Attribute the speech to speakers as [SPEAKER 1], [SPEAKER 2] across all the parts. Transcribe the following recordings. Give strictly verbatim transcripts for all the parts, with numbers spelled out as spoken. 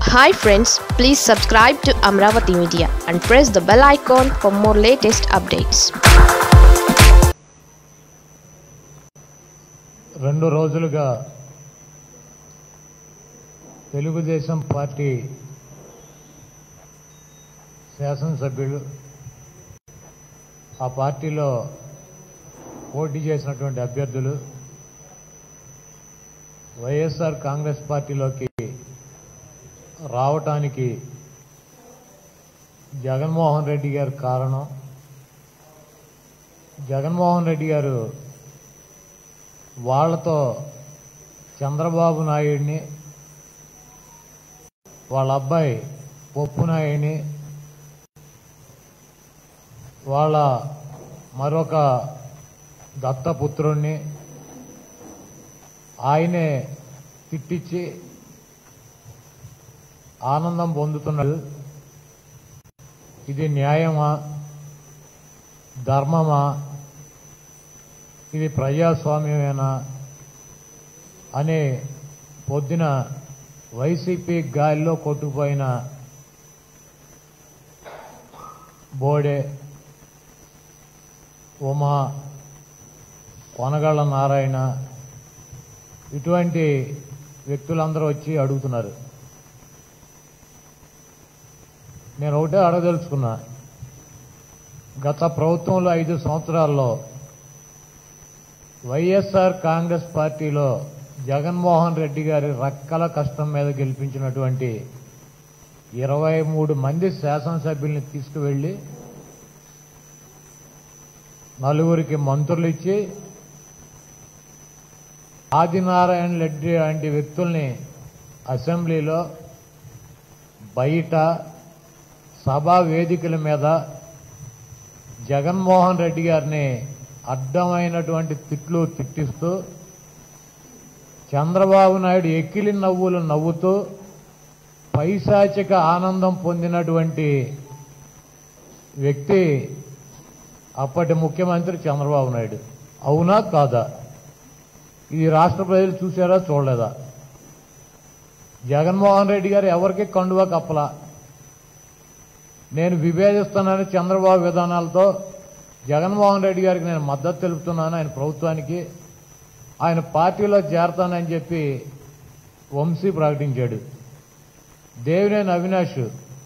[SPEAKER 1] Hi friends, please subscribe to Amravati Media and press the bell icon for more latest updates.
[SPEAKER 2] రెండు రోజులుగా Telugu Desam party శాసనసభ్యులు ఆ పార్టీలో పోటీ చేసినటువంటి అభ్యర్థులు వైఎస్ఆర్ కాంగ్రెస్ పార్టీలోకి రావటానికి జగన్మోహన్ రెడ్డి గారు కారణం. జగన్మోహన్ రెడ్డి గారు వాళ్లతో చంద్రబాబు నాయుడిని, వాళ్ళ అబ్బాయి పప్పు నాయుడిని, వాళ్ళ మరొక దత్తపుత్రుణ్ణి ఆయనే తిట్టించి ఆనందం పొందుతున్నారు. ఇది న్యాయమా, ధర్మమా, ఇది ప్రజాస్వామ్యమేనా అనే పొద్దున వైసీపీ గాలిలో కొట్టుకుపోయిన బోడే, ఉమా, కొనగళ్ళ నారాయణ ఇటువంటి వ్యక్తులందరూ వచ్చి అడుగుతున్నారు. నేను ఒకటే అడగదలుచుకున్నా, గత ప్రభుత్వంలో ఐదు సంవత్సరాల్లో వైఎస్ఆర్ కాంగ్రెస్ పార్టీలో జగన్మోహన్ రెడ్డి గారి రక్కల కష్టం మీద గెలిపించినటువంటి ఇరవై మూడు మంది శాసనసభ్యుల్ని తీసుకువెళ్లి నలుగురికి మంత్రులు ఇచ్చి ఆదినారాయణ రెడ్డి లాంటి వ్యక్తుల్ని అసెంబ్లీలో, బయట, సభా వేదికల మీద జగన్మోహన్ రెడ్డి గారిని అడ్డమైనటువంటి తిట్లు తిట్టిస్తూ చంద్రబాబు నాయుడు ఎక్కిలి నవ్వులు నవ్వుతూ పైశాచిక ఆనందం పొందినటువంటి వ్యక్తి అప్పటి ముఖ్యమంత్రి చంద్రబాబు నాయుడు. అవునా కాదా? ఇది రాష్ట్ర ప్రజలు చూశారా చూడలేదా? జగన్మోహన్ రెడ్డి గారు ఎవరికి కండువా కప్పలా. నేను విభేదిస్తున్నాను చంద్రబాబు విధానాలతో, జగన్మోహన్ రెడ్డి గారికి నేను మద్దతు తెలుపుతున్నాను, ఆయన ప్రభుత్వానికి, ఆయన పార్టీలో చేరతానని చెప్పి వంశీ ప్రకటించాడు. దేవినేని అవినాష్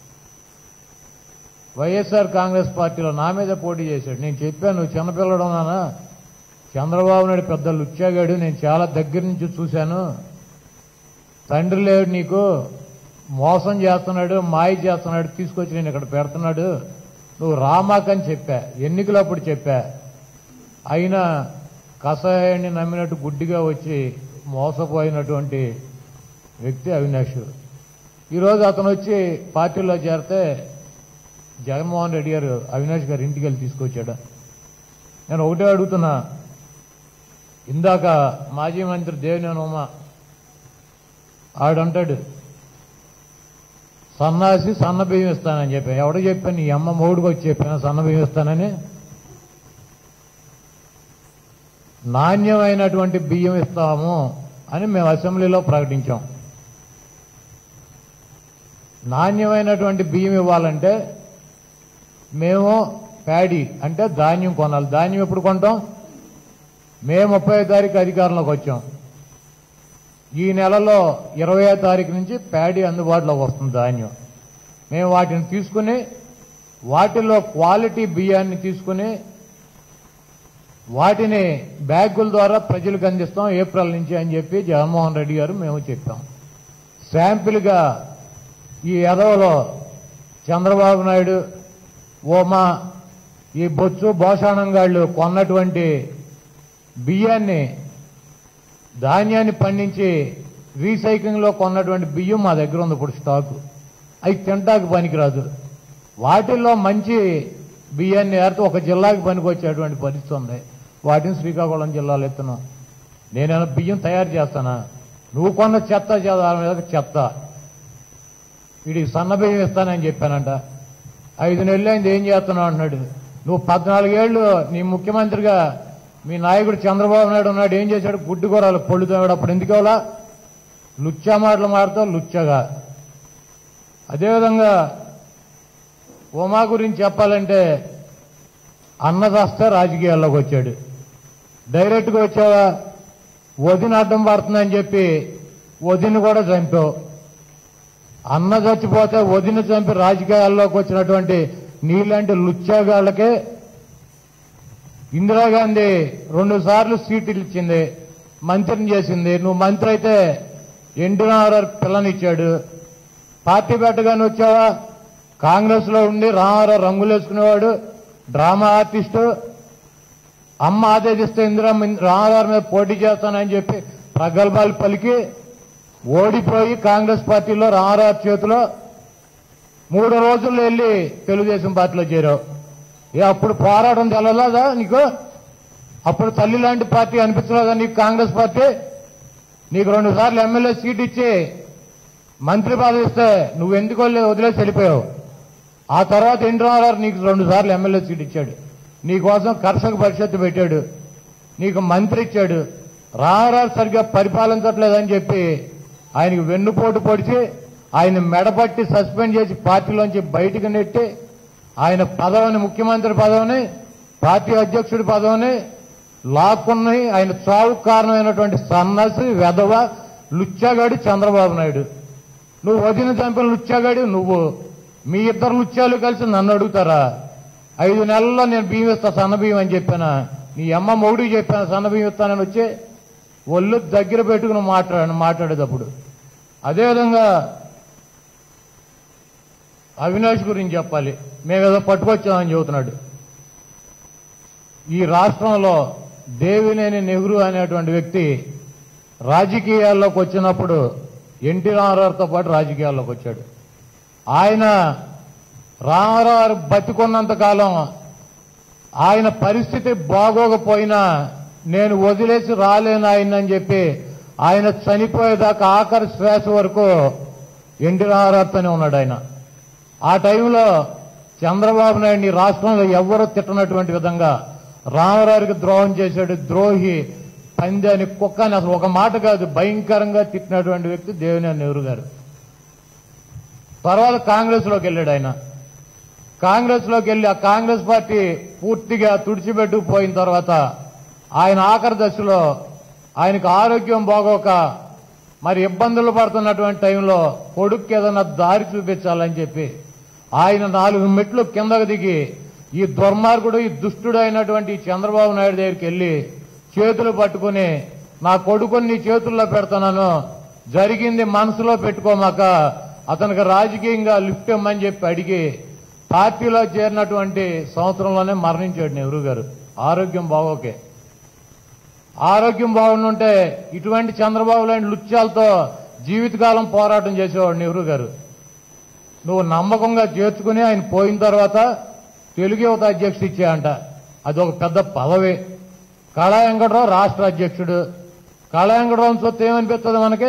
[SPEAKER 2] వైఎస్ఆర్ కాంగ్రెస్ పార్టీలో నా మీద పోటీ చేశాడు. నేను చెప్పాను, నువ్వు చిన్నపిల్లడు నానా, చంద్రబాబు నాయుడు పెద్ద లుచ్చాగాడు, నేను చాలా దగ్గర నుంచి చూశాను, తండ్రి లేడు నీకు, మోసం చేస్తున్నాడు, మాయ చేస్తున్నాడు, తీసుకొచ్చి నేను ఇక్కడ పెడుతున్నాడు, నువ్వు రామాకని చెప్పా, ఎన్నికలప్పుడు చెప్పా. అయినా కషాయాన్ని నమ్మినట్టు గుడ్డిగా వచ్చి మోసపోయినటువంటి వ్యక్తి అవినాష్. ఈరోజు అతను వచ్చి పార్టీలో చేరితే జగన్మోహన్ రెడ్డి గారు అవినాష్ గారు ఇంటికి వెళ్ళి తీసుకొచ్చాడు. నేను ఒకటే అడుగుతున్నా, ఇందాక మాజీ మంత్రి దేవినేని ఉమా ఆడంటాడు సన్నాసి సన్న బియ్యం ఇస్తానని చెప్పా. ఎవడో చెప్పాను, నీ అమ్మ మూడుకు వచ్చి చెప్పాను సన్న బియ్యం ఇస్తానని. నాణ్యమైనటువంటి బియ్యం ఇస్తాము అని మేము అసెంబ్లీలో ప్రకటించాం. నాణ్యమైనటువంటి బియ్యం ఇవ్వాలంటే మేము ప్యాడీ అంటే ధాన్యం కొనాలి. ధాన్యం ఎప్పుడు కొంటాం? మే ముప్పై తారీఖు అధికారంలోకి వచ్చాం. ఈ నెలలో ఇరవయో తారీఖు నుంచి ప్యాడీ అందుబాటులోకి వస్తుంది ధాన్యం. మేము వాటిని తీసుకుని వాటిలో క్వాలిటీ బియ్యాన్ని తీసుకుని వాటిని బ్యాగుల ద్వారా ప్రజలకు అందిస్తాం ఏప్రిల్ నుంచి అని చెప్పి జగన్మోహన్ రెడ్డి గారు మేము చెప్పాం. శాంపిల్గా ఈ ఎదవలో చంద్రబాబు నాయుడు, ఓమా, ఈ బొచ్చు భోషాణంగాళ్ళు కొన్నటువంటి బియ్యాన్ని, ధాన్యాన్ని పండించి రీసైక్లింగ్లో కొన్నటువంటి బియ్యం మా దగ్గర ఉంది ఇప్పుడు స్టాకు. అవి తింటాకు పనికిరాదు. వాటిల్లో మంచి బియ్యాన్ని ఏరితే ఒక జిల్లాకి పనికొచ్చేటువంటి పరిస్థితి ఉంది. వాటిని శ్రీకాకుళం జిల్లాలో ఎత్తున్నాం. నేనేమైనా బియ్యం తయారు చేస్తానా? నువ్వు కొన్న చెత్త చెత్త వీడికి సన్న బియ్యం ఇస్తానని చెప్పానంట. ఐదు నెలలు అయింది, ఏం చేస్తున్నావు అంటున్నాడు. నువ్వు పద్నాలుగేళ్లు నీ ముఖ్యమంత్రిగా మీ నాయకుడు చంద్రబాబు నాయుడు ఉన్నాడు, ఏం చేశాడు? గుడ్డు కూరలు పొళ్ళుతాడు. అప్పుడు ఎందుకు ఇవ్వాలా? లుచ్చా మాటలు మాడతావు లుచ్చగా. అదేవిధంగా ఉమా గురించి చెప్పాలంటే అన్నదాస్తే రాజకీయాల్లోకి వచ్చాడు. డైరెక్ట్గా వచ్చావా, వదిన అడ్డం పడుతుందని చెప్పి వదిన కూడా చంపావు. అన్న చచ్చిపోతే వదిన చంపి రాజకీయాల్లోకి వచ్చినటువంటి నీలాంటి లుచ్చాగాళ్ళకే ఇందిరాగాంధీ రెండు సార్లు సీట్లు ఇచ్చింది, మంత్రిని చేసింది. నువ్వు మంత్రి అయితే ఎన్టీ రామారావు పిల్లనిచ్చాడు. పార్టీ పెట్టగానే వచ్చావా, కాంగ్రెస్ లో ఉండి రామారావు రంగులు వేసుకునేవాడు, డ్రామా ఆర్టిస్టు. అమ్మ ఆదేశిస్తే ఇందిరా రామారావు మీద పోటీ చేస్తానని చెప్పి ప్రగల్భాలు పలికి ఓడిపోయి కాంగ్రెస్ పార్టీలో రామారావు చేతిలో మూడు రోజుల్లో వెళ్ళి తెలుగుదేశం పార్టీలో చేరావు. ఏ అప్పుడు పోరాటం తెలలేదా నీకు? అప్పుడు తల్లి లాంటి పార్టీ అనిపించలేదా నీకు కాంగ్రెస్ పార్టీ? నీకు రెండు సార్లు ఎమ్మెల్యే సీట్ ఇచ్చి మంత్రి పదవి ఇస్తే నువ్వు ఎందుకు వదిలేసి వెళ్ళిపోయావు. ఆ తర్వాత ఎన్టీ రామారావు నీకు రెండు సార్లు ఎమ్మెల్యే సీట్ ఇచ్చాడు, నీకోసం కర్షక పరిషత్తు పెట్టాడు, నీకు మంత్రి ఇచ్చాడు. రామారావు సరిగ్గా పరిపాలించట్లేదని చెప్పి ఆయనకు వెన్నుపోటు పొడిచి ఆయన మెడపట్టి సస్పెండ్ చేసి పార్టీలోంచి బయటకు నెట్టి ఆయన పదవిని, ముఖ్యమంత్రి పదవిని, పార్టీ అధ్యక్షుడి పదవిని లాక్కున్నాయి. ఆయన చావుకు కారణమైనటువంటి సన్నాసి వెధవ లుచ్చాగాడి చంద్రబాబు నాయుడు. నువ్వు వదిన చంపిన లుచ్చాగాడి నువ్వు. మీ ఇద్దరు లుచ్చాలు కలిసి నన్ను అడుగుతారా? ఐదు నెలల్లో నేను బియ్యం ఇస్తా, సన్న బియ్యం అని చెప్పానా? నీ అమ్మ మొగుడికి చెప్పాను సన్న బియ్యం ఇస్తానని వచ్చి ఒళ్ళు దగ్గర పెట్టుకుని మాట్లాడాను మాట్లాడేటప్పుడు. అదేవిధంగా అవినాష్ గురించి చెప్పాలి. మేమేదో పట్టుకొచ్చామని చెబుతున్నాడు. ఈ రాష్ట్రంలో దేవినేని నెహ్రూ అనేటువంటి వ్యక్తి రాజకీయాల్లోకి వచ్చినప్పుడు ఎన్టీ రామారావుతో పాటు రాజకీయాల్లోకి వచ్చాడు. ఆయన రామారావు బతికున్నంత కాలం ఆయన పరిస్థితి బాగోకపోయినా నేను వదిలేసి రాలేను ఆయనని చెప్పి ఆయన చనిపోయేదాకా ఆఖరి శ్వాస వరకు ఎన్టీ రామారావుతోనే ఉన్నాడు ఆయన. ఆ టైంలో చంద్రబాబు నాయుడిని రాష్ట్రంలో ఎవ్వరూ తిట్టనటువంటి విధంగా రామారావుకి ద్రోహం చేశాడు. ద్రోహి, పంది అని, కుక్క అని అసలు ఒక మాట కాదు భయంకరంగా తిట్టినటువంటి వ్యక్తి దేవినేని నెహ్రూ గారు. తర్వాత కాంగ్రెస్ లోకి వెళ్ళాడు ఆయన. కాంగ్రెస్ లోకి వెళ్ళి ఆ కాంగ్రెస్ పార్టీ పూర్తిగా తుడిచిపెట్టుకుపోయిన తర్వాత ఆయన ఆఖరి దశలో ఆయనకు ఆరోగ్యం బాగోక మరి ఇబ్బందులు పడుతున్నటువంటి టైంలో కొడుక్కి ఏదైనా దారి చూపించాలని చెప్పి ఆయన నాలుగు మెట్లు కిందకు దిగి ఈ దుర్మార్గుడు, ఈ దుష్టుడు అయినటువంటి చంద్రబాబు నాయుడు దగ్గరికి వెళ్ళి చేతులు పట్టుకుని నా కొడుకుని నీ చేతుల్లో పెడుతున్నాను, జరిగింది మనసులో పెట్టుకోమాక అతనికి రాజకీయంగా లిఫ్ట్ ఇమ్మని చెప్పి అడిగి పార్టీలో చేరినటువంటి సంవత్సరంలోనే మరణించాడు నెహ్రూ గారు. ఆరోగ్యం బాగోకే. ఆరోగ్యం బాగుండుంటే ఇటువంటి చంద్రబాబు లాంటి లుచ్చాలతో జీవితకాలం పోరాటం చేసేవాడు నెహ్రూ గారు. నువ్వు నమ్మకంగా చేర్చుకుని ఆయన పోయిన తర్వాత తెలుగు యువత అధ్యక్షుడు ఇచ్చాయంట. అది ఒక పెద్ద పదవి. కళా వెంకటరావు రాష్ట్ర అధ్యక్షుడు. కళా వెంకటరావు సొత్తు ఏమనిపిస్తుంది మనకి?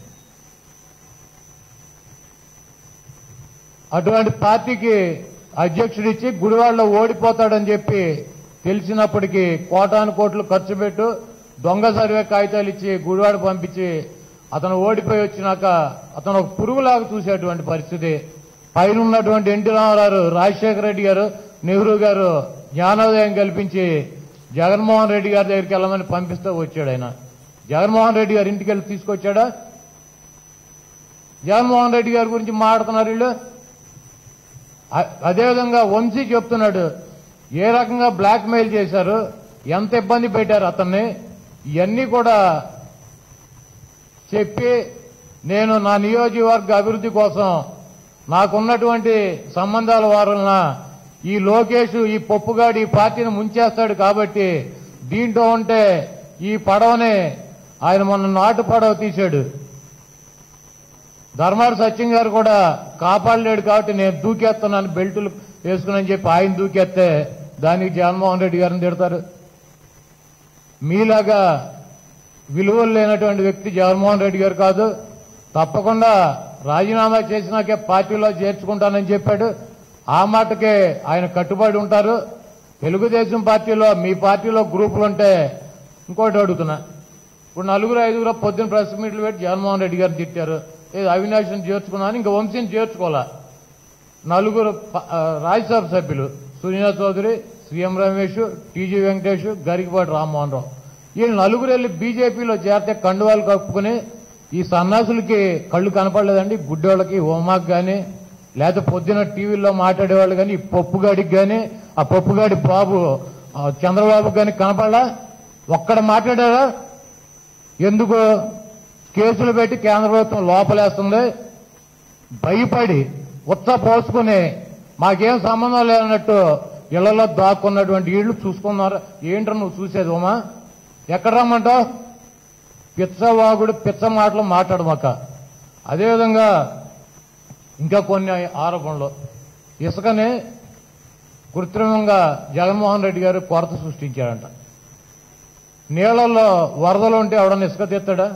[SPEAKER 2] అటువంటి పార్టీకి అధ్యక్షుడు ఇచ్చి గుడివాడలో ఓడిపోతాడని చెప్పి తెలిసినప్పటికీ కోటాను కోట్లు ఖర్చు పెట్టు దొంగ సర్వే కాగితాలు ఇచ్చి గుడివాడ పంపించి అతను ఓడిపోయి వచ్చినాక అతను ఒక పురుగులాగా చూసేటువంటి పరిస్థితి. పైన ఉన్నటువంటి ఎన్టీ రామారావు, రాజశేఖర రెడ్డి గారు, నెహ్రూ గారు జ్ఞానోదయం కల్పించి జగన్మోహన్ రెడ్డి గారి దగ్గరికి వెళ్ళమని పంపిస్తూ వచ్చాడు ఆయన. జగన్మోహన్ రెడ్డి గారి ఇంటికి వెళ్ళి తీసుకొచ్చాడా? జగన్మోహన్ రెడ్డి గారి గురించి మాట్లాడుతున్నారు వీళ్ళు. అదేవిధంగా వంశీ చెప్తున్నాడు ఏ రకంగా బ్లాక్ మెయిల్ చేశారు, ఎంత ఇబ్బంది పెట్టారు అతన్ని. ఇవన్నీ కూడా చెప్పి నేను నా నియోజకవర్గ అభివృద్ధి కోసం నాకున్నటువంటి సంబంధాల వలన ఈ లోకేష్, ఈ పప్పుగాడి ఈ పార్టీని ముంచేస్తాడు కాబట్టి దీంట్లో ఉంటే ఈ పడవని ఆయన మొన్న నాటు పడవ తీశాడు. ధర్మాడు సత్యం గారు కూడా కాపాడలేడు కాబట్టి నేను దూకేస్తున్నాను బెల్టులు వేసుకుని చెప్పి ఆయన దూకేస్తే దానికి జగన్మోహన్ రెడ్డి గారిని తిడతారు. మీలాగా విలువలు లేనటువంటి వ్యక్తి జగన్మోహన్ రెడ్డి గారు కాదు. తప్పకుండా రాజీనామా చేసినాకే పార్టీలో చేర్చుకుంటానని చెప్పాడు. ఆ మాటకే ఆయన కట్టుబడి ఉంటారు. తెలుగుదేశం పార్టీలో మీ పార్టీలో గ్రూపులు ఉంటే ఇంకోటి అడుగుతున్నా. ఇప్పుడు నలుగురు ఐదుగురు పొద్దున్న ప్రెస్ మీట్లు పెట్టి జగన్మోహన్ రెడ్డి గారిని తిట్టారు. ఏదో అవినాష్ని చేర్చుకున్నాను, ఇంకా వంశీని చేర్చుకోవాలా. నలుగురు రాజ్యసభ సభ్యులు సునీతా చౌదరి, సీఎం రమేష్, టీజీ వెంకటేష్, గరికపాటి రామ్మోహన్ రావు, వీళ్ళు నలుగురు వెళ్ళి బీజేపీలో చేరితే కండువాలు కప్పుకుని ఈ సన్నాసులకి కళ్ళు కనపడలేదండి. గుడ్డోళ్ళకి, హోమాకి కానీ, లేకపోతే పొద్దున టీవీల్లో మాట్లాడేవాళ్ళు కానీ, ఈ పప్పుగాడికి కానీ, ఆ పప్పుగాడి బాబు చంద్రబాబు కానీ కనపడలా. ఒక్కడ మాట్లాడారా? ఎందుకు కేసులు పెట్టి కేంద్ర ప్రభుత్వం లోపలేస్తుంది, భయపడి ఉత్స పోసుకుని మాకేం సంబంధం లేనట్టు ఇళ్లలో దాక్కున్నటువంటి వీళ్ళు చూసుకున్నారు. ఏంటో నువ్వు చూసేది ఉమా? ఎక్కడ రమ్మంటావు? పిచ్చవాగుడు పిచ్చ మాటలు మాట్లాడమాక. అదేవిధంగా ఇంకా కొన్ని ఆరోపణలు, ఇసుకని కృత్రిమంగా జగన్మోహన్ రెడ్డి గారు కొరత సృష్టించారంట. నీళ్లలో వరదలు ఉంటే ఎవడన్నా ఇసుక తీస్తాడా?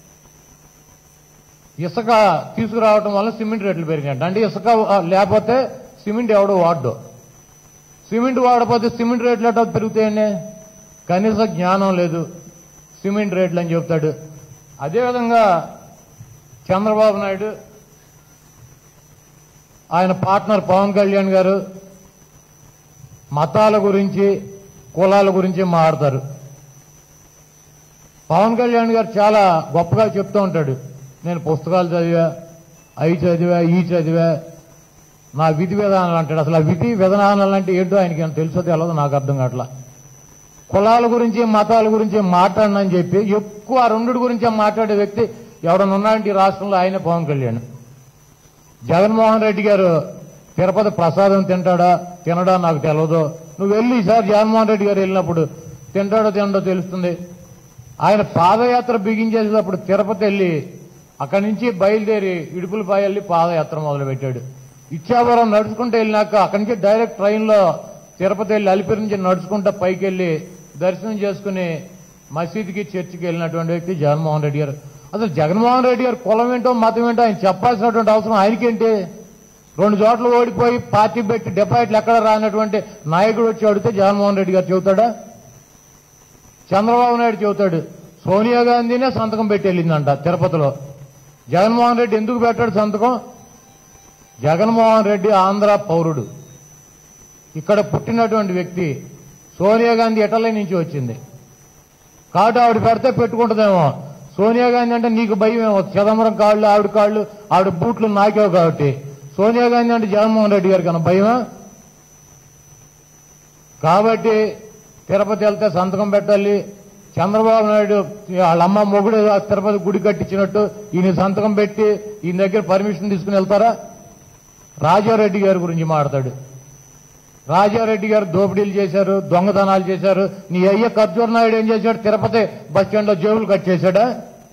[SPEAKER 2] ఇసుక తీసుకురావడం వల్ల సిమెంట్ రేట్లు పెరిగాయంట. అంటే ఇసుక లేకపోతే సిమెంట్ ఎవడో వాడ్డు, సిమెంట్ వాడపోతే సిమెంట్ రేట్లు ఎట్లా పెరుగుతాయండి? కనీస జ్ఞానం లేదు, సిమెంట్ రేట్లు అని చెప్తాడు. అదేవిధంగా చంద్రబాబు నాయుడు, ఆయన పార్ట్నర్ పవన్ కళ్యాణ్ గారు మతాల గురించి, కులాల గురించి మాట్లాడతారు. పవన్ కళ్యాణ్ గారు చాలా గొప్పగా చెప్తూ ఉంటాడు, నేను పుస్తకాలు చదివా, అవి చదివా, ఈ చదివా, నా విధి విధానాలు అంటాడు. అసలు ఆ విధి విధానాలు అంటే ఏంటో ఆయనకి తెలుసో తెలియదు, నాకు అర్థం కావట్లా. కులాల గురించి, మతాల గురించి మాట్లాడనని చెప్పి ఎక్కువ ఆ రెండు గురించి మాట్లాడే వ్యక్తి ఎవడన్నా ఉన్నాడంటే ఈ రాష్ట్రంలో ఆయన పవన్ కళ్యాణ్. జగన్మోహన్ రెడ్డి గారు తిరుపతి ప్రసాదం తింటాడా తినడా నాకు తెలియదు. నువ్వు వెళ్ళి ఈసారి జగన్మోహన్ రెడ్డి గారు వెళ్ళినప్పుడు తింటాడో తినడో తెలుస్తుంది. ఆయన పాదయాత్ర బిగించేసేటప్పుడు తిరుపతి వెళ్ళి అక్కడి నుంచి బయలుదేరి ఇడుపులపై వెళ్ళి పాదయాత్ర మొదలుపెట్టాడు. ఇచ్చాపురం నడుచుకుంటూ వెళ్ళినాక అక్కడి నుంచి డైరెక్ట్ ట్రైన్లో తిరుపతి వెళ్ళి అలిపిరి నుంచి నడుచుకుంటూ పైకి వెళ్ళి దర్శనం చేసుకుని మసీదుకి, చర్చికి వెళ్ళినటువంటి వ్యక్తి జగన్మోహన్ రెడ్డి గారు. అసలు జగన్మోహన్ రెడ్డి గారు కులం ఏంటో మతం ఏంటో ఆయన చెప్పాల్సినటువంటి అవసరం ఆయనకేంటి? రెండు చోట్ల ఓడిపోయి పార్టీ పెట్టి డిపాజిట్లు ఎక్కడ రానటువంటి నాయకుడు వచ్చి అడిగితే జగన్మోహన్ రెడ్డి గారు చెబుతాడా? చంద్రబాబు నాయుడు చెబుతాడు. సోనియా గాంధీనే సంతకం పెట్టి వెళ్ళిందంట తిరుపతిలో. జగన్మోహన్ రెడ్డి ఎందుకు పెట్టాడు సంతకం? జగన్మోహన్ రెడ్డి ఆంధ్ర పౌరుడు, ఇక్కడ పుట్టినటువంటి వ్యక్తి. సోనియా గాంధీ ఇటలీ నుంచి వచ్చింది కాబట్టి ఆవిడ పెడితే పెట్టుకుంటుందేమో. సోనియా గాంధీ అంటే నీకు భయం ఏమో, చిదంబరం కాళ్ళు, ఆవిడ కాళ్ళు, ఆవిడ బూట్లు నాకేవు కాబట్టి. సోనియా గాంధీ అంటే జగన్మోహన్ రెడ్డి గారికి అన్న భయమా? కాబట్టి తిరుపతి వెళ్తే సంతకం పెట్టాలి. చంద్రబాబు నాయుడు వాళ్ళ అమ్మ మొగుడు తిరుపతి గుడి కట్టించినట్టు ఈయన సంతకం పెట్టి ఈయన దగ్గర పర్మిషన్ తీసుకుని వెళ్తారా? రాజారెడ్డి గారి గురించి మాట్లాడు. రాజారెడ్డి గారు దోపిడీలు చేశారు, దొంగతనాలు చేశారు. నీ అయ్య ఖర్జూర్ నాయుడు ఏం చేశాడు? తిరుపతి బస్ స్టాండ్ లో జేబులు కట్ చేశాడా?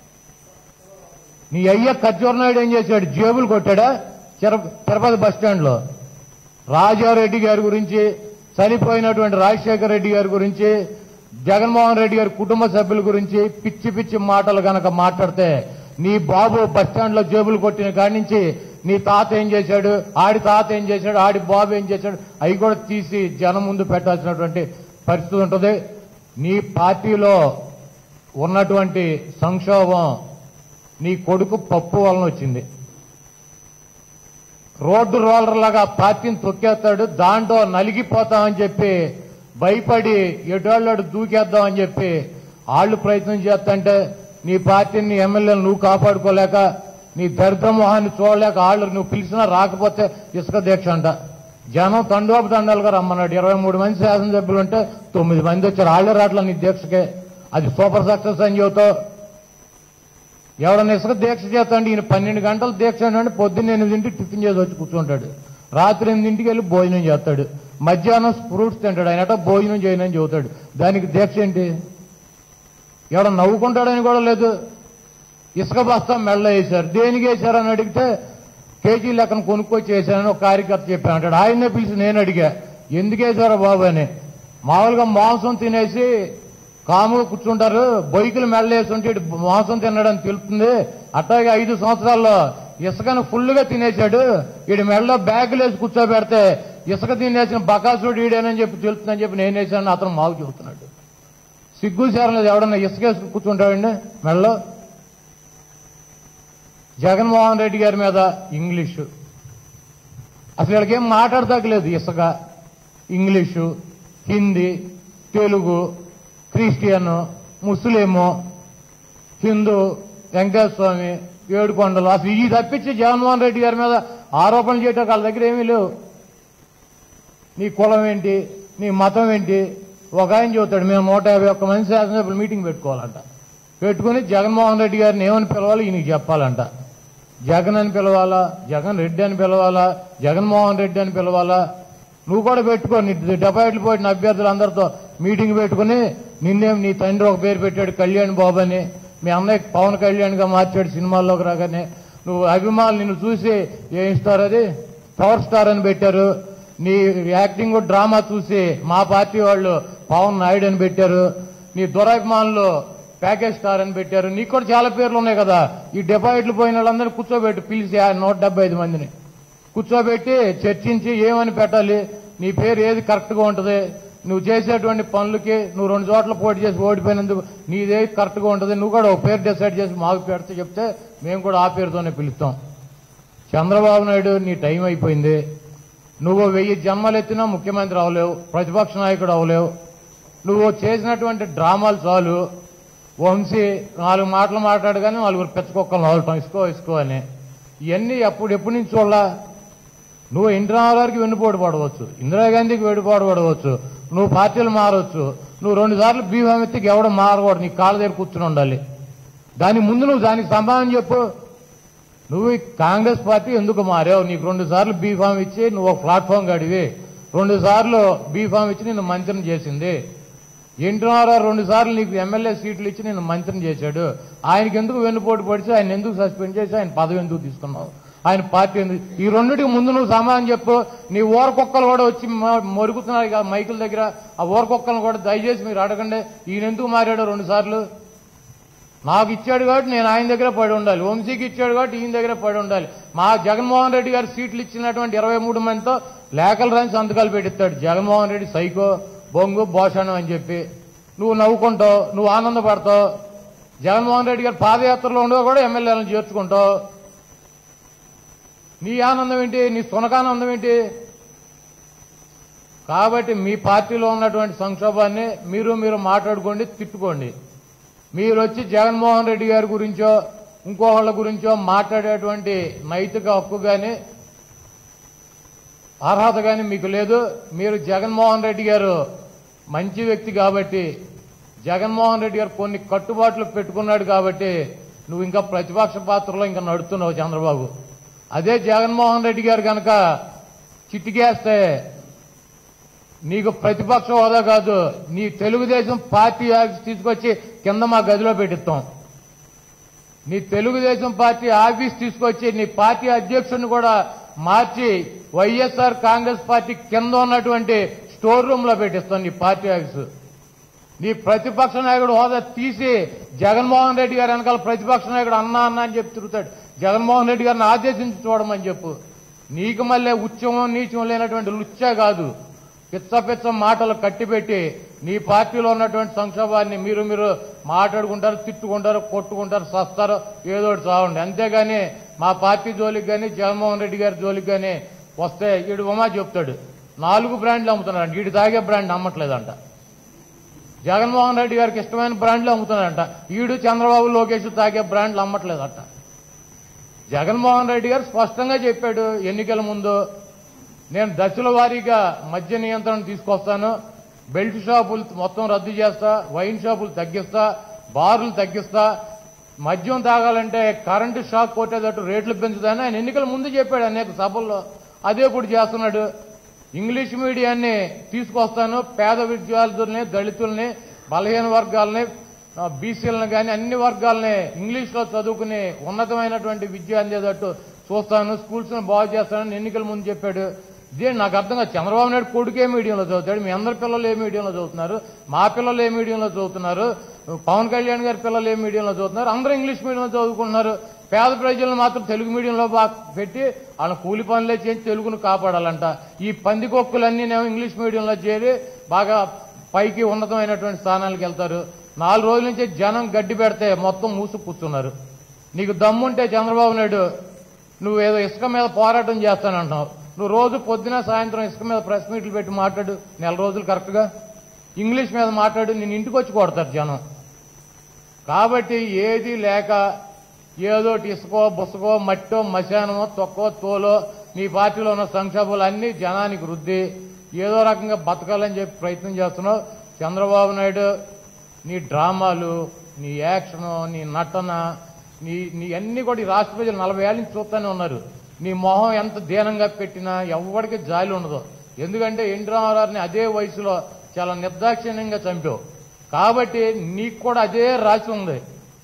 [SPEAKER 2] నీ అయ్య ఖర్జూర్ నాయుడు ఏం చేశాడు? జేబులు కొట్టాడా తిరుపతి బస్ స్టాండ్ లో? రాజారెడ్డి గారి గురించి, చనిపోయినటువంటి రాజశేఖర రెడ్డి గారి గురించి, జగన్మోహన్ రెడ్డి గారి కుటుంబ సభ్యుల గురించి పిచ్చి పిచ్చి మాటలు గనక మాట్లాడితే నీ బాబు బస్ స్టాండ్ లో జేబులు కొట్టిన కాడి నుంచి నీ తాత ఏం చేశాడు, ఆడి తాత ఏం చేశాడు, ఆడి బాబు ఏం చేశాడు, అవి కూడా తీసి జనం ముందు పెట్టాల్సినటువంటి పరిస్థితి ఉంటుంది. నీ పార్టీలో ఉన్నటువంటి సంక్షోభం నీ కొడుకు పప్పు వలన వచ్చింది. రోడ్డు రోలర్ లాగా పార్టీని తొక్కేస్తాడు, దాంట్లో నలిగిపోతామని చెప్పి భయపడి ఎటోళ్ళాడు దూకేద్దామని చెప్పి వాళ్ళు ప్రయత్నం చేస్తుంటే నీ పార్టీని, నీ ఎమ్మెల్యేలు నువ్వు కాపాడుకోలేక, నీ దరిద్ర మొహాన్ని చూడలేక వాళ్ళు నువ్వు పిలిచినా రాకపోతే ఇసుక దీక్ష అంట. జనం తండోపు తండాలుగా రమ్మన్నాడు. ఇరవై మూడు మంది శాసనసభ్యులు ఉంటే తొమ్మిది మంది వచ్చారు. వాళ్ళే రాట్లా నీ దీక్షకే. అది సూపర్ సక్సెస్ అని చెబుతావు. ఎవడన్నా ఇసుక దీక్ష చేస్తాండి, ఈయన పన్నెండు గంటలు దీక్ష అంటే పొద్దున్న ఎనిమిదింటికి టిఫిన్ చేసి వచ్చి కూర్చుంటాడు, రాత్రి ఎనిమిదింటికి వెళ్ళి భోజనం చేస్తాడు, మధ్యాహ్నం ఫ్రూట్స్ తింటాడు. ఆయనట భోజనం చేయనని చెబుతాడు. దానికి దీక్ష ఏంటి? ఎవడ నవ్వుకుంటాడని కూడా లేదు. ఇసుక బస్తా మెళ్ళ వేశారు. దేనికి వేశారని అడిగితే కేజీ లెక్కన కొనుక్కొచ్చి వేశారని ఒక కార్యకర్త చెప్పాను అంటాడు. ఆయన్నే పిలిచి నేను అడిగా, ఎందుకు వేశారో బాబు అని. మామూలుగా మాంసం తినేసి కాముగా కూర్చుంటారు, బొయ్యికలు మెళ్ళ వేస్తుంటే ఇటు మాంసం తినడానికి తెలుస్తుంది. అట్లాగే ఐదు సంవత్సరాల్లో ఇసుకను ఫుల్గా తినేశాడు, వీడి మెళ్ళలో బ్యాగులు వేసి కూర్చోబెడితే ఇసుక తినేసిన బకాసుడు ఈడేనని చెప్పి తెలుస్తుందని చెప్పి నేను వేసానని అతను మాకు చెబుతున్నాడు. సిగ్గు చేరలేదు. ఎవడన్నా ఇసుక వేసుకు కూర్చుంటాడండి మెళ్ళలో? జగన్మోహన్ రెడ్డి గారి మీద ఇంగ్లీషు. అసలు వీళ్ళకేం మాట్లాడతాకలేదు. ఇసుక, English, Hindi, Telugu, Christian, Muslim, Hindu, Venkateswara Swamy, Edukondalu, అసలు ఈ తప్పించి జగన్మోహన్ రెడ్డి గారి మీద ఆరోపణలు చేయటం వాళ్ళ దగ్గర ఏమీ లేవు. నీ కులం ఏంటి, నీ మతం ఏంటి? ఒక ఆయన చెబుతాడు మేము నూట యాభై ఒక్క మంది శాసనసభ్యులు మీటింగ్ పెట్టుకోవాలంట. పెట్టుకుని జగన్మోహన్ రెడ్డి గారిని ఏమని పిలవాలి ఈయనకి చెప్పాలంట. జగన్ అని పిలవాలా, జగన్ రెడ్డి అని పిలవాలా, జగన్మోహన్ రెడ్డి అని పిలవాలా? నువ్వు కూడా పెట్టుకో. నీ డిపాజిట్లు పోయిన అభ్యర్థులు అందరితో మీటింగ్ పెట్టుకుని నిన్నేం నీ తండ్రి ఒక పేరు పెట్టాడు కళ్యాణ్ బాబు అని, మీ అన్నయ్య పవన్ కళ్యాణ్గా మార్చాడు సినిమాల్లోకి రాగానే. నువ్వు అభిమానులు నిన్ను చూసి ఏం ఇస్తారు, అది పవర్ స్టార్ అని పెట్టారు. నీ యాక్టింగ్ డ్రామా చూసి మా పార్టీ వాళ్ళు పవన్ నాయుడు అని పెట్టారు. నీ దురాభిమానులు ప్యాకేజ్ స్టార్ అని పెట్టారు. నీకు కూడా చాలా పేర్లు ఉన్నాయి కదా. ఈ డిపాజిట్లు పోయిన వాళ్ళందరినీ కూర్చోబెట్టి పిలిచి నూట డెబ్బై ఐదు మందిని కూర్చోబెట్టి చర్చించి ఏమని పెట్టాలి, నీ పేరు ఏది కరెక్ట్గా ఉంటుంది, నువ్వు చేసేటువంటి పనులకి నువ్వు రెండు చోట్ల పోటీ చేసి ఓడిపోయినందుకు నీదేది కరెక్ట్గా ఉంటుంది, నువ్వు కూడా ఒక పేరు డిసైడ్ చేసి మాకు పెడితే చెప్తే మేము కూడా ఆ పేరుతోనే పిలుస్తాం. చంద్రబాబు నాయుడు నీ టైం అయిపోయింది. నువ్వు వెయ్యి జన్మలెత్తినా ముఖ్యమంత్రి అవలేవు, ప్రతిపక్ష నాయకుడు అవలేవు. నువ్వు చేసినటువంటి డ్రామాలు చాలు. వంశీ నాలుగు మాటలు మాట్లాడు కానీ నలుగురు పెచ్చకొక్కలు నవలటం ఇసుకో ఇసుకో అని. ఇవన్నీ అప్పుడు ఎప్పటి నుంచి చూడలా? నువ్వు ఎన్టీ రామారావుకి వెన్నుపోటు పడవచ్చు, ఇందిరాగాంధీకి వెన్నుపోటు పడవచ్చు, నువ్వు పార్టీలు మారవచ్చు. నువ్వు రెండు సార్లు బీఫామ్ ఎత్తికి ఎవడం మారకూడదు, నీ కాళ్ళ దగ్గర కూర్చుని ఉండాలి. దాని ముందు నువ్వు దానికి సమాధానం చెప్పు. నువ్వు కాంగ్రెస్ పార్టీ ఎందుకు మారావు? నీకు రెండు సార్లు బీఫామ్ ఇచ్చి నువ్వు ఒక ప్లాట్ఫామ్ గడివి, రెండు సార్లు బీఫామ్ ఇచ్చి నిన్ను మంత్రిని చేసింది. ఎన్టీ రామారావు రెండు సార్లు నీకు ఎమ్మెల్యే సీట్లు ఇచ్చి నిన్ను మంత్రిని చేశాడు. ఆయనకి ఎందుకు వెన్నుపోటు పడిచి ఆయన ఎందుకు సస్పెండ్ చేసి ఆయన పదవి ఎందుకు తీసుకున్నావు, ఆయన పార్టీ ఎందుకు? ఈ రెండింటికి ముందు నువ్వు సమాధానం చెప్పు. నీ ఊరకొక్కలు కూడా వచ్చి మొరుగుతున్నారు కదా మైకుల దగ్గర. ఆ ఊరకొక్కలను కూడా దయచేసి మీరు అడగండి, ఈయన ఎందుకు మారాడు రెండు సార్లు? నాకు ఇచ్చాడు కాబట్టి నేను ఆయన దగ్గర పడి ఉండాలి, వంశీకి ఇచ్చాడు కాబట్టి ఈయన దగ్గర పడి ఉండాలి. మా జగన్మోహన్ రెడ్డి గారు సీట్లు ఇచ్చినటువంటి ఇరవై మూడు మందితో లేఖలు రాని సంతకాలు పెట్టిస్తాడు. జగన్మోహన్ రెడ్డి సైకో, బొంగు, భోషణం అని చెప్పి నువ్వు నవ్వుకుంటావు, నువ్వు ఆనందపడతావు. జగన్మోహన్ రెడ్డి గారు పాదయాత్రలో ఉండవు కూడా ఎమ్మెల్యేలను చేర్చుకుంటావు. నీ ఆనందం ఏంటి, నీ సునకానందం ఏంటి? కాబట్టి మీ పార్టీలో ఉన్నటువంటి సంక్షోభాన్ని మీరు మీరు మాట్లాడుకోండి, తిట్టుకోండి. మీరు వచ్చి జగన్మోహన్ రెడ్డి గారి గురించో ఇంకోళ్ళ గురించో మాట్లాడేటువంటి నైతిక హక్కు కానీ అర్హత కానీ మీకు లేదు. మీరు జగన్మోహన్ రెడ్డి గారు మంచి వ్యక్తి కాబట్టి, జగన్మోహన్ రెడ్డి గారు కొన్ని కట్టుబాట్లు పెట్టుకున్నాడు కాబట్టి నువ్వు ఇంకా ప్రతిపక్ష పాత్రలో ఇంకా నడుస్తున్నావు చంద్రబాబు. అదే జగన్మోహన్ రెడ్డి గారు కనుక చిట్టికేస్తే నీకు ప్రతిపక్ష హోదా కాదు, నీ తెలుగుదేశం పార్టీ ఆఫీస్ తీసుకొచ్చి కింద మా గదిలో పెట్టిస్తాం. నీ తెలుగుదేశం పార్టీ ఆఫీస్ తీసుకొచ్చి నీ పార్టీ అధ్యక్షుడిని కూడా మార్చి వైఎస్ఆర్ కాంగ్రెస్ పార్టీ కింద ఉన్నటువంటి స్టోర్ రూమ్ లో పెట్టిస్తాం నీ పార్టీ ఆఫీసు. నీ ప్రతిపక్ష నాయకుడు హోదా తీసి జగన్మోహన్ రెడ్డి గారు వెనకాల ప్రతిపక్ష నాయకుడు అన్నా అన్నా అని చెప్పి తిరుగుతాడు. జగన్మోహన్ రెడ్డి గారిని ఆదేశించి చూడమని చెప్పు. నీకు మళ్ళీ ఉచ్చమో నీచం లేనటువంటి లుచ్చా కాదు, పిచ్చ పిచ్చ మాటలు కట్టిపెట్టి నీ పార్టీలో ఉన్నటువంటి సంక్షోభాన్ని మీరు మీరు మాట్లాడుకుంటారు, తిట్టుకుంటారు, కొట్టుకుంటారు, సస్తారు, ఏదో ఒకటి చావండి. అంతేగాని మా పార్టీ జోలికి కానీ జగన్మోహన్ రెడ్డి గారి జోలికి కానీ వస్తే ఈడు ఉమా చెప్తాడు నాలుగు బ్రాండ్లు అమ్ముతున్నారంట, ఈడు తాగే బ్రాండ్ అమ్మట్లేదంట. జగన్మోహన్ రెడ్డి గారికి ఇష్టమైన బ్రాండ్లు అమ్ముతున్నారంట, ఈడు చంద్రబాబు లోకేష్ తాగే బ్రాండ్లు అమ్మట్లేదంట. జగన్మోహన్ రెడ్డి గారు స్పష్టంగా చెప్పాడు ఎన్నికల ముందు, నేను దశల వారీగా మద్య నియంత్రణ తీసుకొస్తాను, బెల్ట్ షాపులు మొత్తం రద్దు చేస్తా, వైన్ షాపులు తగ్గిస్తా, బార్లు తగ్గిస్తా, మద్యం తాగాలంటే కరెంటు షాక్ కొట్టేటట్టు రేట్లు పెంచుతాయని ఆయన ఎన్నికల ముందు చెప్పాడు అనేక సభల్లో. అదే ఇప్పుడు చేస్తున్నాడు. ఇంగ్లీష్ మీడియాన్ని తీసుకొస్తాను, పేద విద్యార్థుల్ని, దళితుల్ని, బలహీన వర్గాలని, బీసీలను కానీ అన్ని వర్గాలని ఇంగ్లీష్లో చదువుకుని ఉన్నతమైనటువంటి విద్య అందేటట్టు చూస్తాను, స్కూల్స్ బాగు చేస్తానని ఎన్నికల ముందు చెప్పాడు. ఇదే నాకు అర్థం కాదు. చంద్రబాబు నాయుడు కొడుకు ఏ మీడియంలో చదువుతాడు, మీ అందరి పిల్లలు ఏ మీడియంలో చదువుతున్నారు, మా పిల్లలు ఏ మీడియంలో చదువుతున్నారు, పవన్ కళ్యాణ్ గారి పిల్లలు ఏ మీడియంలో చదువుతున్నారు, అందరూ ఇంగ్లీష్ మీడియంలో చదువుకుంటున్నారు. పేద ప్రజలను మాత్రం తెలుగు మీడియంలో బాగా పెట్టి వాళ్ళ కూలి పనులే చేసి తెలుగును కాపాడాలంట. ఈ పందికొక్కులన్నీ నేను ఇంగ్లీష్ మీడియంలో చేరి బాగా పైకి ఉన్నతమైనటువంటి స్థానాలకు వెళ్తారు. నాలుగు రోజుల నుంచి జనం గడ్డి పెడితే మొత్తం మూసు కూర్చున్నారు. నీకు దమ్ముంటే చంద్రబాబు నాయుడు నువ్వు ఏదో ఇసుక మీద పోరాటం చేస్తానంటున్నావు. నువ్వు రోజు పొద్దున సాయంత్రం ఇసుక మీద ప్రెస్ మీట్లు పెట్టి మాట్లాడు, నెల రోజులు కరెక్ట్గా ఇంగ్లీష్ మీద మాట్లాడు, నేను ఇంటికి వచ్చి కొడతారు జనం. కాబట్టి ఏది లేక ఏదోటి ఇసుకో బుసకో మట్టో మశానమో తొక్కో తోలో నీ పార్టీలో ఉన్న సంక్షోభాలు అన్నీ జనానికి రుద్ది ఏదో రకంగా బతకాలని చెప్పి ప్రయత్నం చేస్తున్నావు. చంద్రబాబు నాయుడు నీ డ్రామాలు, నీ యాక్షను, నీ నటన, నీ నీ అన్ని కూడా ఈ రాష్ట్ర ప్రజలు నలభై ఏళ్ళ నుంచి చూస్తూనే ఉన్నారు. నీ మొహం ఎంత దీనంగా పెట్టినా ఎవరికి జాలి ఉండదు. ఎందుకంటే ఎన్టీ రామారావుని అదే వయసులో చాలా నిర్దాక్షిణ్యంగా చంపావు. కాబట్టి నీకు కూడా అదే రాసి ఉంది.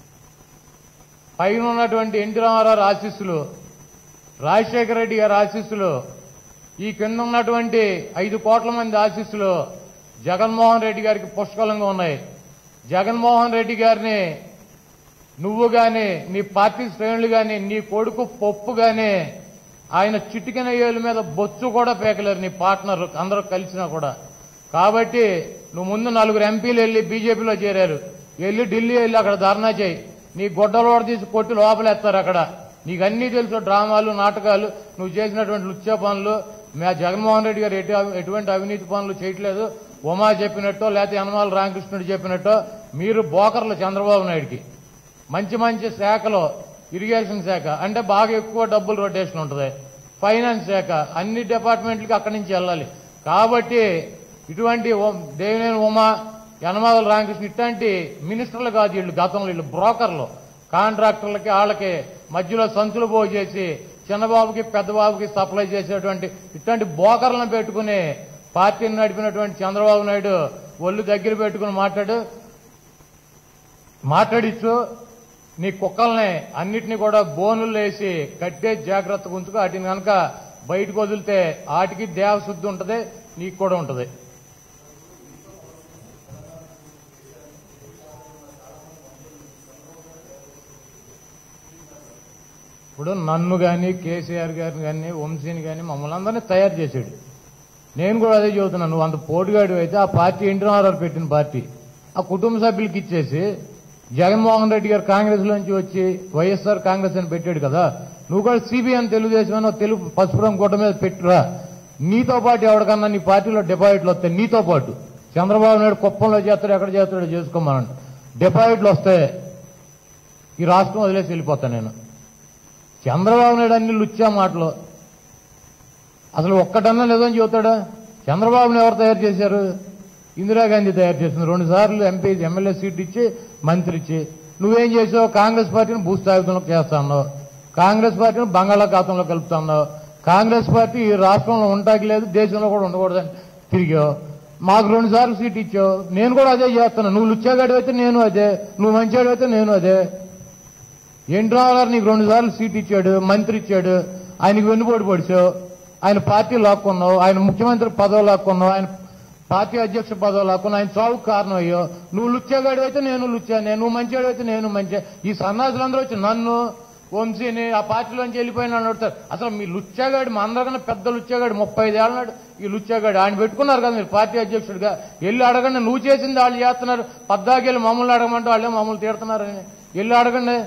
[SPEAKER 2] పైన ఉన్నటువంటి ఎన్టీ రామారావు ఆశీస్సులు, రాజశేఖర రెడ్డి గారి ఆశీస్సులు, ఈ కింద ఉన్నటువంటి ఐదు కోట్ల మంది ఆశీస్సులు జగన్మోహన్ రెడ్డి గారికి పుష్కలంగా ఉన్నాయి. జగన్మోహన్ రెడ్డి గారిని నువ్వు గాని, నీ పార్టీ శ్రేణులు గాని, నీ కొడుకు పప్పు గాని ఆయన చిటికిన ఏళ్ళ మీద బొచ్చు కూడా పేకలేరు నీ పార్ట్నర్ అందరూ కలిసినా కూడా. కాబట్టి నువ్వు ముందు నలుగురు ఎంపీలు వెళ్ళి బీజేపీలో చేరారు, వెళ్ళి ఢిల్లీ వెళ్ళి అక్కడ ధర్నా చేయి. నీ గొడ్డలు కూడా తీసి కొట్టి లోపలేస్తారు అక్కడ. నీకు అన్నీ తెలుసు, డ్రామాలు, నాటకాలు, నువ్వు చేసినటువంటి లుచ్చా పనులు. మా జగన్మోహన్ రెడ్డి గారు ఎటు ఎటువంటి అవినీతి పనులు చేయట్లేదు. ఉమా చెప్పినట్టో లేకపోతే యనమాల రామకృష్ణుడు చెప్పినట్టో మీరు బోకర్లు చంద్రబాబు నాయుడికి. మంచి మంచి శాఖలో ఇరిగేషన్ శాఖ అంటే బాగా ఎక్కువ డబ్బులు రొటేషన్ ఉంటుంది, ఫైనాన్స్ శాఖ అన్ని డిపార్ట్మెంట్లకి అక్కడి నుంచి వెళ్ళాలి. కాబట్టి ఇటువంటి దేవినేని ఉమా, యనమాల రామకృష్ణ ఇట్లాంటి మినిస్టర్లు కాదు వీళ్ళు. గతంలో వీళ్ళు బ్రోకర్లు, కాంట్రాక్టర్లకి వాళ్ళకి మధ్యలో సంచులు పోగు చేసి చిన్నబాబుకి పెద్దబాబుకి సప్లై చేసేటువంటి ఇట్లాంటి బోకర్లను పెట్టుకుని పార్టీని నడిపినటువంటి చంద్రబాబు నాయుడు ఒళ్ళు దగ్గర పెట్టుకుని మాట్లాడు మాట్లాడిచ్చు నీ కుక్కల్ని అన్నిటినీ కూడా బోనులు వేసి కట్టే జాగ్రత్తగా ఉంచుకో. వాటిని కనుక బయటకు వదిలితే వాటికి దేవశుద్ధి ఉంటుంది, నీకు కూడా ఉంటుంది. ఇప్పుడు నన్ను కానీ, కేసీఆర్ గారిని కానీ, వంశీని కానీ మమ్మల్ని అందరినీ తయారు చేశాడు. నేను కూడా అదే చెబుతున్నాను. నువ్వు అంత పోటుగాడు అయితే ఆ పార్టీ ఎన్టీ రామారావు పెట్టిన పార్టీ ఆ కుటుంబ సభ్యులకి ఇచ్చేసి జగన్మోహన్ రెడ్డి గారు కాంగ్రెస్ లోంచి వచ్చి వైఎస్ఆర్ కాంగ్రెస్ అని పెట్టాడు కదా, నువ్వు కూడా సిబిఎన్ తెలుగుదేశం తెలుగు పసుపురం గుట్ట మీద పెట్టురా. నీతో పాటు ఎవరికన్నా నీ పార్టీలో డిపాజిట్లు వస్తాయి, నీతో పాటు చంద్రబాబు నాయుడు కుప్పంలో చేస్తాడు, ఎక్కడ చేస్తాడో చేసుకోమనండి. డిపాజిట్లు వస్తే ఈ రాష్ట్రం వదిలేసి వెళ్ళిపోతాను నేను. చంద్రబాబు నాయుడు అన్ని లుచ్చా మాటలు, అసలు ఒక్కటన్నా లేదని చెబుతాడా? చంద్రబాబుని ఎవరు తయారు చేశారు? ఇందిరాగాంధీ తయారు చేసింది. రెండు సార్లు ఎంపీ ఎమ్మెల్యే సీట్ ఇచ్చి మంత్రి ఇచ్చి నువ్వేం చేసావు? కాంగ్రెస్ పార్టీని భూస్థాపితంలో చేస్తాన్నావు, కాంగ్రెస్ పార్టీని బంగాళాఖాతంలో కలుపుతున్నావు, కాంగ్రెస్ పార్టీ ఈ రాష్ట్రంలో ఉంటాకి లేదు, దేశంలో కూడా ఉండకూడదని తిరిగావు. మాకు రెండు సార్లు సీట్ ఇచ్చావు, నేను కూడా అదే చేస్తున్నా. నువ్వు లుచ్చాగాడు అయితే నేను అదే, నువ్వు మంచివాడు అయితే నేను అదే. ఎన్టీ రామారావు నీకు రెండు సార్లు సీట్ ఇచ్చాడు, మంత్రి ఇచ్చాడు, ఆయనకు వెన్నుపోటు పొడిచావు, ఆయన పార్టీ లాక్కున్నావు, ఆయన ముఖ్యమంత్రి పదవి లాక్కున్నావు, ఆయన పార్టీ అధ్యక్ష పదవి లాక్కున్నావు, ఆయన చావుకు కారణం అయ్యో. నువ్వు లుచ్చాగాడు అయితే నేను లుచ్చానే, నువ్వు మంచివాడు అయితే నేను మంచి. ఈ సన్నాసులందరూ వచ్చి నన్ను, వంశీని ఆ పార్టీలోంచి వెళ్ళిపోయినా అడుగుతారు. అసలు మీ లుచ్చాగాడు మా అందరికన్నా పెద్ద లుచ్చాగాడు, ముప్పై ఐదేళ్ళ నాడు ఈ లుచ్చాగాడు ఆయన పెట్టుకున్నారు కదా మీరు పార్టీ అధ్యక్షుడిగా. వెళ్ళి అడగండి, నువ్వు చేసింది వాళ్ళు చేస్తున్నారు. పద్దాకెళ్ళి మమ్మల్ని అడగమంటే వాళ్ళే మమ్మల్ని తీరుతున్నారని వెళ్ళి అడగండి.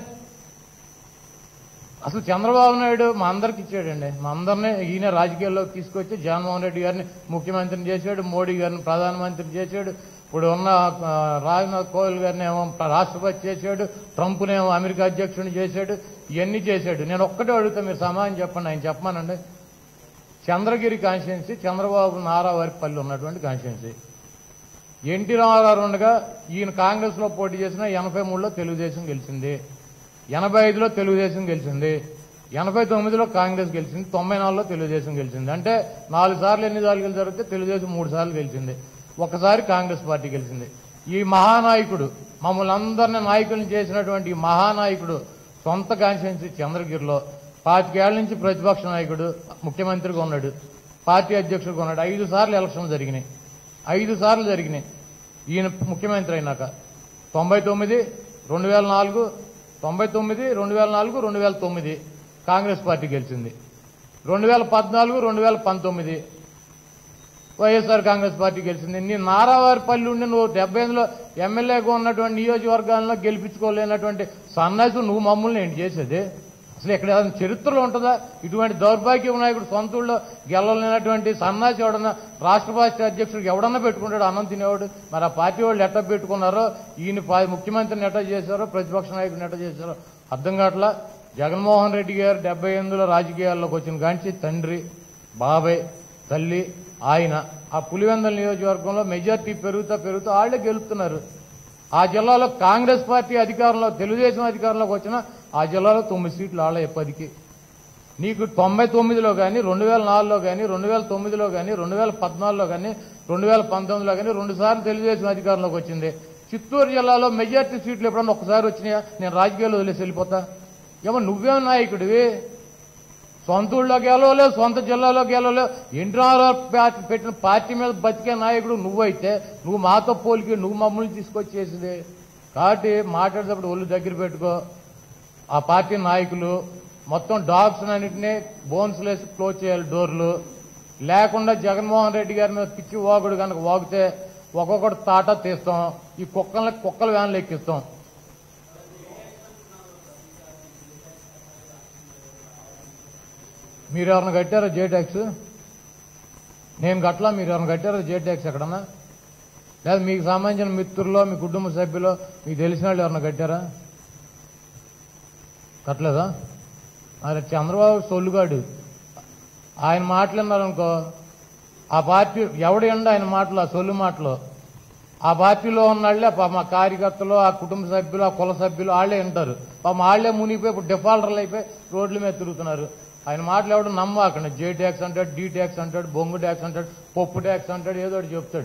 [SPEAKER 2] అసలు చంద్రబాబు నాయుడు మా అందరికి ఇచ్చాడండి, మా అందరినీ ఈయన రాజకీయాల్లోకి తీసుకొచ్చి జగన్మోహన్ రెడ్డి గారిని ముఖ్యమంత్రిని చేశాడు, మోడీ గారిని ప్రధానమంత్రిని చేశాడు, ఇప్పుడు ఉన్న రాజ్నాథ్ కోవిల్ గారిని ఏమో రాష్ట్రపతి చేశాడు, ట్రంప్నేమో అమెరికా అధ్యక్షుడిని చేశాడు, ఇవన్నీ చేశాడు. నేను ఒక్కటే అడుగుతా, మీరు సమాధానం చెప్పండి. ఆయన చెప్పమానండి. చంద్రగిరి కాన్స్టిట్యున్సీ చంద్రబాబు నారావారిపల్లి ఉన్నటువంటి కాన్స్టిట్యున్సీ. ఎన్టీ రామారావు ఉండగా ఈయన కాంగ్రెస్ లో పోటీ చేసిన ఎనభై మూడులో తెలుగుదేశం గెలిచింది, ఎనభై ఐదులో తెలుగుదేశం గెలిచింది, ఎనభై తొమ్మిదిలో కాంగ్రెస్ గెలిచింది, తొంభై నాలుగులో తెలుగుదేశం గెలిచింది. అంటే నాలుగు సార్లు ఎన్ని సార్లు జరిగితే తెలుగుదేశం మూడు సార్లు గెలిచింది, ఒకసారి కాంగ్రెస్ పార్టీ గెలిచింది. ఈ మహానాయకుడు మమ్మల్ని అందరినీ నాయకులను చేసినటువంటి ఈ మహానాయకుడు సొంత కాన్స్టిట్యున్సీ చంద్రగిరిలో పాతికేళ్ల నుంచి ప్రతిపక్ష నాయకుడు, ముఖ్యమంత్రిగా ఉన్నాడు, పార్టీ అధ్యక్షుడిగా ఉన్నాడు. ఐదు సార్లు ఎలక్షన్లు జరిగినాయి, ఐదు సార్లు జరిగినాయి. ఈయన ముఖ్యమంత్రి అయినాక తొంభై తొమ్మిది రెండు వేల నాలుగు తొంభై తొమ్మిది రెండు వేల నాలుగు రెండు వేల తొమ్మిది కాంగ్రెస్ పార్టీ గెలిచింది. రెండు వేల పద్నాలుగు రెండు వేల పంతొమ్మిది వైఎస్ఆర్ కాంగ్రెస్ పార్టీ గెలిచింది. నీ నారావారిపల్లి ఉండి నువ్వు డెబ్బై ఎనిమిదిలో ఎమ్మెల్యేగా ఉన్నటువంటి నియోజకవర్గాల్లో గెలిపించుకోలేనటువంటి సన్నాసి నువ్వు మమ్మల్ని ఏంటి చేసేది? అసలు ఇక్కడ ఏదైనా చరిత్రలో ఉంటుందా? ఇటువంటి దౌర్భాగ్య నాయకుడు సొంతూళ్ళలో గెలవలేనటువంటి సన్నాసి ఎవడన్నా రాష్ట్ర పార్టీ అధ్యక్షుడికి ఎవడన్నా పెట్టుకుంటాడు అన్నం తినేవాడు? మరి ఆ పార్టీ వాళ్ళు ఎట్ట పెట్టుకున్నారో, ఈయన ముఖ్యమంత్రిని ఎట్ట చేశారో, ప్రతిపక్ష నాయకుడిని ఎట్ట చేశారో అర్థం కావట్లా. జగన్మోహన్ రెడ్డి గారు డెబ్బై ఎనిమిదిలో రాజకీయాల్లోకి వచ్చిన కాంచి తండ్రి, బాబాయ్, తల్లి, ఆయన ఆ పులివెందుల నియోజకవర్గంలో మెజార్టీ పెరుగుతా పెరుగుతూ వాళ్లే గెలుపుతున్నారు. ఆ జిల్లాలో కాంగ్రెస్ పార్టీ అధికారంలో, తెలుగుదేశం అధికారంలోకి వచ్చిన ఆ జిల్లాలో తొమ్మిది సీట్లు వాళ్ళ పదికి. నీకు తొంభై తొమ్మిదిలో కానీ, రెండు వేల నాలుగులో కానీ, రెండు వేల తొమ్మిదిలో కానీ, రెండు వేల పద్నాలుగులో కానీ, రెండు వేల పంతొమ్మిదిలో కానీ రెండు సార్లు తెలుగుదేశం అధికారంలోకి వచ్చింది. చిత్తూరు జిల్లాలో మెజార్టీ సీట్లు ఎప్పుడన్నా ఒక్కసారి వచ్చినాయా? నేను రాజకీయాలు వదిలేసి వెళ్ళిపోతా. ఏమో నువ్వేం నాయకుడివి? సొంత ఊళ్ళో గెలవలేవు, సొంత జిల్లాలో గెలవలేవు. ఎన్టీఆర్ పెట్టిన పార్టీ మీద బతికే నాయకుడు నువ్వైతే నువ్వు మాతో పోలికి నువ్వు మమ్మల్ని తీసుకొచ్చేసింది. కాబట్టి మాట్లాడేటప్పుడు ఒళ్ళు దగ్గర పెట్టుకో. ఆ పార్టీ నాయకులు మొత్తం డాగ్స్ అన్నింటినీ బోన్స్ లేసి క్లోజ్ చేయాలి డోర్లు. లేకుండా జగన్మోహన్ రెడ్డి గారి మీద పిచ్చి వాగుడు కనుక వాగితే ఒక్కొక్కటి తాటా తీస్తాం. ఈ కుక్కలకి కుక్కల వ్యాన్లు ఎక్కిస్తాం. మీరు ఎవరిని కట్టారో జే ట్యాక్స్? నేను కట్టలా. మీరు ఎవరిని కట్టారో జే ట్యాక్స్ ఎక్కడన్నా? లేదా మీకు సంబంధించిన మిత్రుల్లో, మీ కుటుంబ సభ్యులో మీకు తెలిసిన వాళ్ళు ఎవరిని కట్టారా? కట్టలేదా? మరి చంద్రబాబు సొల్లుగాడు. ఆయన మాట్లాడినారనుకో, ఆ పార్టీ ఎవడండి ఆయన మాటలు, ఆ సొల్లు మాటలు ఆ పార్టీలో ఉన్నాళ్లే మా కార్యకర్తలు, ఆ కుటుంబ సభ్యులు, ఆ కుల సభ్యులు వాళ్ళే వింటారు. పాపం వాళ్లే మునిగిపోయి ఇప్పుడు డిఫాల్టర్లు అయిపోయి రోడ్ల మీద తిరుగుతున్నారు. ఆయన మాటలు ఎవడు నమ్మకండి. జే ట్యాక్స్ అంటాడు, డీ ట్యాక్స్ అంటాడు, బొంగు ట్యాక్స్ అంటాడు, పప్పు ట్యాక్స్ అంటాడు, ఏదో ఒకటి చెప్తాడు.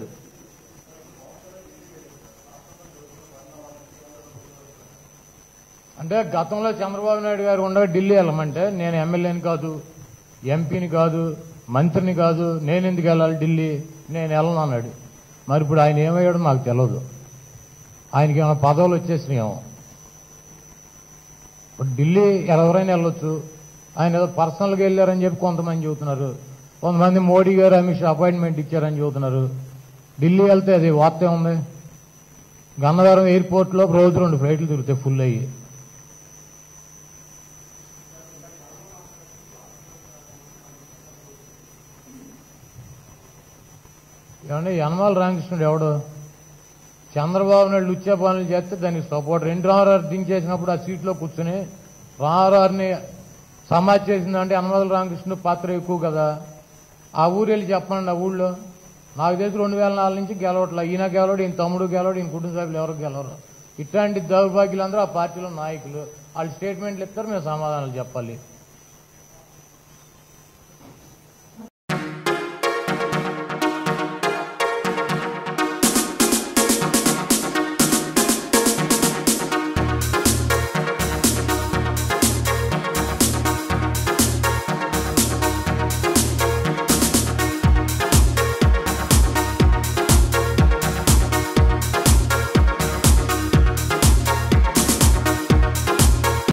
[SPEAKER 2] అంటే గతంలో చంద్రబాబు నాయుడు గారు ఉండగా ఢిల్లీ వెళ్ళమంటే నేను ఎమ్మెల్యేని కాదు, ఎంపీని కాదు, మంత్రిని కాదు, నేను ఎందుకు వెళ్ళాలి ఢిల్లీ, నేను వెళ్ళను అన్నాడు. మరి ఇప్పుడు ఆయన ఏమయ్యాడో నాకు తెలియదు. ఆయనకి ఏమైనా పదవులు వచ్చేసినాయేమో. ఇప్పుడు ఢిల్లీ ఎవరైనా వెళ్ళొచ్చు. ఆయన ఏదో పర్సనల్గా వెళ్ళారని చెప్పి కొంతమంది చెబుతున్నారు. కొంతమంది మోడీ గారు అమిత్ షా అపాయింట్మెంట్ ఇచ్చారని చెబుతున్నారు. ఢిల్లీ వెళ్తే అది వార్త ఉంది. గన్నవరం ఎయిర్పోర్ట్లో రోజు రెండు ఫ్లైట్లు తిరుగుతాయి ఫుల్ అయ్యి. ఏమంటే యనమాల రామకృష్ణుడు ఎవడు? చంద్రబాబు నాయుడు లుచ్చే పనులు చేస్తే దానికి సపోర్ట్. రెండు రామారావు దించేసినప్పుడు ఆ సీట్లో కూర్చుని రామారావుని సమాజ్ చేసిందంటే యనమల రామకృష్ణుడు పాత్ర ఎక్కువ కదా. ఆ ఊరు వెళ్ళి చెప్పండి. ఆ ఊళ్ళో నాకు తెలిసి రెండు వేల నాలుగు నుంచి గెలవట్లా. ఈయన గెలవడు, ఈయన తమ్ముడు గెలవడు, ఈయన కుటుంబ సభ్యులు ఎవరు గెలవరు. ఇట్లాంటి దౌర్భాగ్యులందరూ ఆ పార్టీలో నాయకులు. వాళ్ళు స్టేట్మెంట్లు ఇస్తారు, మేము సమాధానాలు చెప్పాలి.